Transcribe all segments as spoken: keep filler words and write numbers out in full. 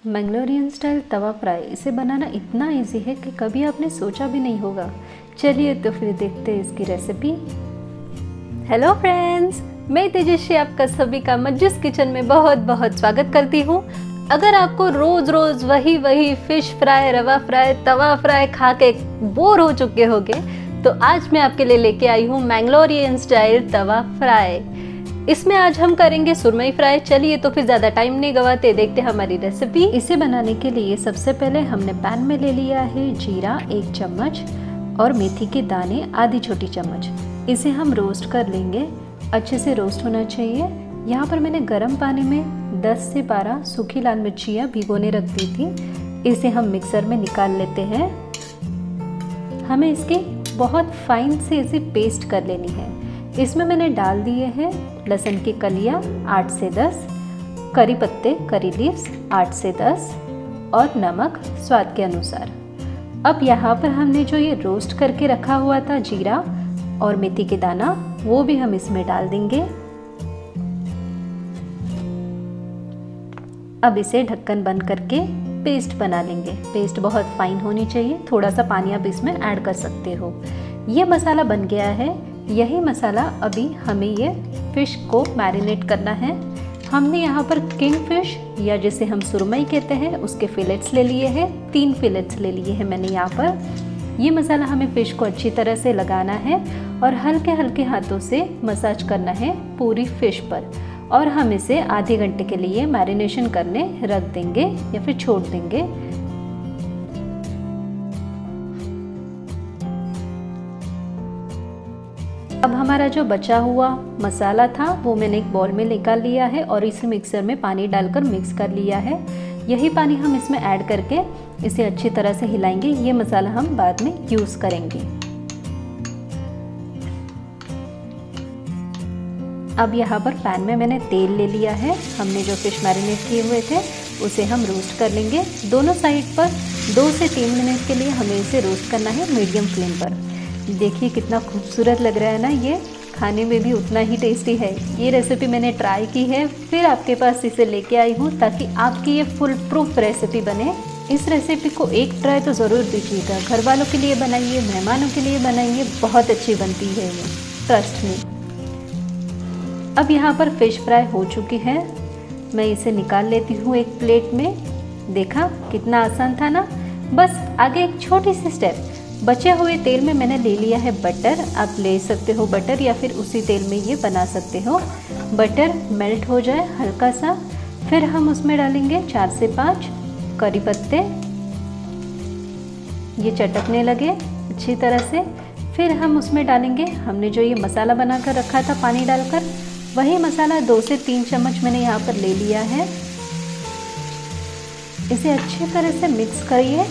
Mangalorean style तवा fry, इसे बनाना इतना easy है कि कभी आपने सोचा भी नहीं होगा। चलिए तो फिर देखते हैं इसकी रेसिपी। हेलो फ्रेंड्स, मैं तेजस्वी आपका सभी का मज्जूस किचन में बहुत बहुत स्वागत करती हूँ। अगर आपको रोज रोज वही वही fish fry, rava fry, tawa fry खा के बोर हो चुके होंगे, तो आज मैं आपके लिए लेके आई हूँ मैंगलोरियन स्टाइल तवा फ्राई। इसमें आज हम करेंगे सुरमई फ्राई। चलिए तो फिर ज़्यादा टाइम नहीं गवाते, देखते हैं हमारी रेसिपी। इसे बनाने के लिए सबसे पहले हमने पैन में ले लिया है जीरा एक चम्मच और मेथी के दाने आधी छोटी चम्मच। इसे हम रोस्ट कर लेंगे, अच्छे से रोस्ट होना चाहिए। यहाँ पर मैंने गर्म पानी में दस से बारह सूखी लाल मिर्चियाँ भिगोने रख दी थी। इसे हम मिक्सर में निकाल लेते हैं। हमें इसकी बहुत फाइन से इसे पेस्ट कर लेनी है। इसमें मैंने डाल दिए हैं लहसुन की कलियाँ आठ से दस, करी पत्ते करी लीव्स आठ से दस और नमक स्वाद के अनुसार। अब यहाँ पर हमने जो ये रोस्ट करके रखा हुआ था जीरा और मेथी के दाना, वो भी हम इसमें डाल देंगे। अब इसे ढक्कन बंद करके पेस्ट बना लेंगे। पेस्ट बहुत फाइन होनी चाहिए, थोड़ा सा पानी आप इसमें ऐड कर सकते हो। ये मसाला बन गया है। यही मसाला अभी हमें ये फ़िश को मैरिनेट करना है। हमने यहाँ पर किंग फिश या जिसे हम सुरमई कहते हैं उसके फिलेट्स ले लिए हैं। तीन फिलेट्स ले लिए हैं मैंने यहाँ पर। ये मसाला हमें फ़िश को अच्छी तरह से लगाना है और हल्के हल्के हाथों से मसाज करना है पूरी फ़िश पर। और हम इसे आधे घंटे के लिए मैरिनेशन करने रख देंगे या फिर छोड़ देंगे। अब हमारा जो बचा हुआ मसाला था वो मैंने एक बाउल में निकाल लिया है और इस मिक्सर में पानी डालकर मिक्स कर लिया है। यही पानी हम इसमें ऐड करके इसे अच्छी तरह से हिलाएंगे। ये मसाला हम बाद में यूज़ करेंगे। अब यहाँ पर पैन में मैंने तेल ले लिया है। हमने जो फिश मैरिनेट किए हुए थे उसे हम रोस्ट कर लेंगे। दोनों साइड पर दो से तीन मिनट के लिए हमें इसे रोस्ट करना है मीडियम फ्लेम पर। देखिए कितना खूबसूरत लग रहा है ना, ये खाने में भी उतना ही टेस्टी है। ये रेसिपी मैंने ट्राई की है, फिर आपके पास इसे लेके आई हूँ ताकि आपकी ये फुल प्रूफ रेसिपी बने। इस रेसिपी को एक ट्राई तो ज़रूर दीजिएगा। घर वालों के लिए बनाइए, मेहमानों के लिए बनाइए, बहुत अच्छी बनती है ये, ट्रस्ट मी। अब यहाँ पर फिश फ्राई हो चुकी है। मैं इसे निकाल लेती हूँ एक प्लेट में। देखा कितना आसान था ना। बस आगे एक छोटी सी स्टेप, बचे हुए तेल में मैंने ले लिया है बटर। आप ले सकते हो बटर या फिर उसी तेल में ये बना सकते हो। बटर मेल्ट हो जाए हल्का सा, फिर हम उसमें डालेंगे चार से पाँच करी पत्ते। ये चटकने लगे अच्छी तरह से। फिर हम उसमें डालेंगे हमने जो ये मसाला बना कर रखा था पानी डालकर, वही मसाला दो से तीन चम्मच मैंने यहाँ पर ले लिया है। इसे अच्छी तरह से मिक्स करिए।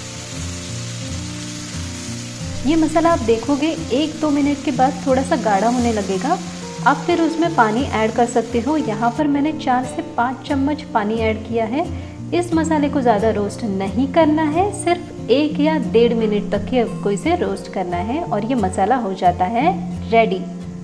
ये मसाला आप देखोगे एक दो मिनट के बाद थोड़ा सा गाढ़ा होने लगेगा। आप फिर उसमें पानी ऐड कर सकते हो। यहाँ पर मैंने चार से पाँच चम्मच पानी ऐड किया है। इस मसाले को ज़्यादा रोस्ट नहीं करना है, सिर्फ एक या डेढ़ मिनट तक ही आपको इसे रोस्ट करना है और ये मसाला हो जाता है रेडी।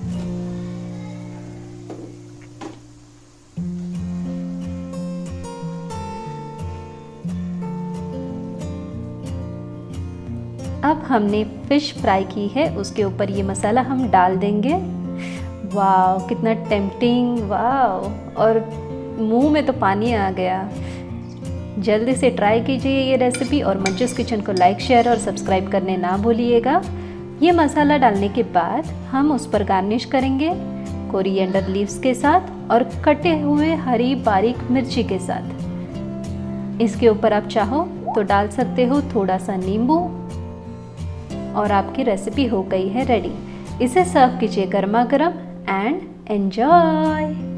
अब हमने फ़िश फ्राई की है, उसके ऊपर ये मसाला हम डाल देंगे। वाह कितना टेम्पटिंग, वाह, और मुंह में तो पानी आ गया। जल्दी से ट्राई कीजिए ये रेसिपी और मज्जूस किचन को लाइक शेयर और सब्सक्राइब करने ना भूलिएगा। ये मसाला डालने के बाद हम उस पर गार्निश करेंगे कोरिएंडर लीव्स के साथ और कटे हुए हरी बारीक मिर्ची के साथ। इसके ऊपर आप चाहो तो डाल सकते हो थोड़ा सा नींबू और आपकी रेसिपी हो गई है रेडी। इसे सर्व कीजिए गर्मा गर्म एंड एंजॉय।